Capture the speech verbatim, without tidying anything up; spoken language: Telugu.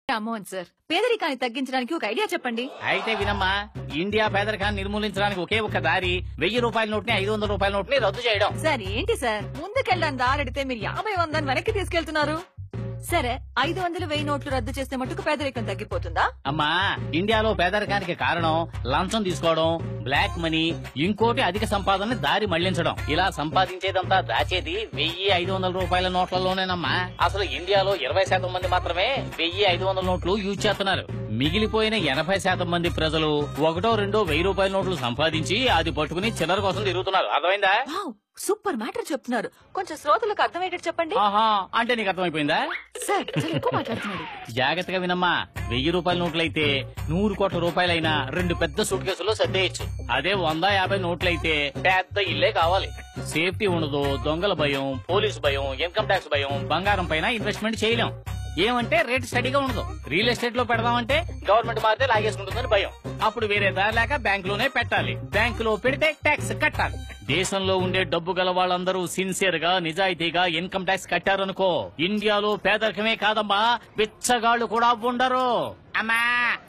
రామ్మోహన్ సార్, పేదరికాన్ని తగ్గించడానికి ఒక ఐడియా చెప్పండి. అయితే వినమ్మా, ఇండియా పేదరికాన్ని నిర్మూలించడానికి ఒకే ఒక దారి వెయ్యి రూపాయల నోట్ని ఐదు వందల రూపాయల నోట్ని రద్దు చేయడం. సార్ ఏంటి సార్, ముందుకెళ్ళని దారెడితే మీరు యాభై వందని వెనక్కి తీసుకెళ్తున్నారు. సరే, ఐదు వందలు వెయ్యి నోట్లు రద్దు చేస్తే మటుకు పేదరికం తగ్గిపోతుందా? అమ్మా, ఇండియాలో పేదరికానికి కారణం లంచం తీసుకోవడం, బ్లాక్ మనీ, ఇంకోటి అధిక సంపాదన దారి మళ్లించడం. ఇలా సంపాదించేదంతా దాచేది వెయ్యి ఐదు వందల రూపాయల నోట్లలోనేనమ్మా. అసలు ఇండియాలో ఇరవై శాతం మంది మాత్రమే వెయ్యి ఐదు వందల నోట్లు యూజ్ చేస్తున్నారు. మిగిలిపోయిన ఎనభై శాతం మంది ప్రజలు ఒకటో రెండో వెయ్యి రూపాయల నోట్లు సంపాదించి అది పట్టుకుని చిల్లర కోసం తిరుగుతున్నారు. అర్థమైందా? సూపర్ మ్యాటర్ చెప్తున్నారు. కొంచెం శ్రోతలకు అర్థమయ్యేటట్టు చెప్పండి. ఆహా, అంటే నీకు అర్థమైపోయిందా? సార్ ఎక్కువ మాట్లాడుతున్నాడు. జాగ్రత్తగా వినమ్మా, వెయ్యి రూపాయల నోట్లయితే నూరు కోట్ల రూపాయలైనా రెండు పెద్ద సూట్ కేసుల్లో సర్దేయచ్చు. అదే వంద యాభై నోట్లయితే పెద్ద ఇల్లే కావాలి. సేఫ్టీ ఉండదు, దొంగల భయం, పోలీసు భయం, ఇన్కమ్ ట్యాక్స్ భయం, బంగారం పైన ఇన్వెస్ట్మెంట్ చేయలేం. ఏమంటే రేట్ స్టడీగా ఉండదు. రియల్ ఎస్టేట్ లో పెడదామంటే గవర్నమెంట్ మారితే లాగేసుకుంటుందని భయం. అప్పుడు వేరే దారి లేక బ్యాంకులోనే పెట్టాలి. బ్యాంకులో పెడితే ట్యాక్స్ కట్టాలి. దేశంలో ఉండే డబ్బు గల వాళ్ళందరూ సిన్సియర్ గా నిజాయితీగా ఇన్కమ్ ట్యాక్స్ కట్టారనుకో, ఇండియాలో పేదరికమే కాదమ్మా, బిచ్చగాళ్లు కూడా ఉండరు. అమ్మా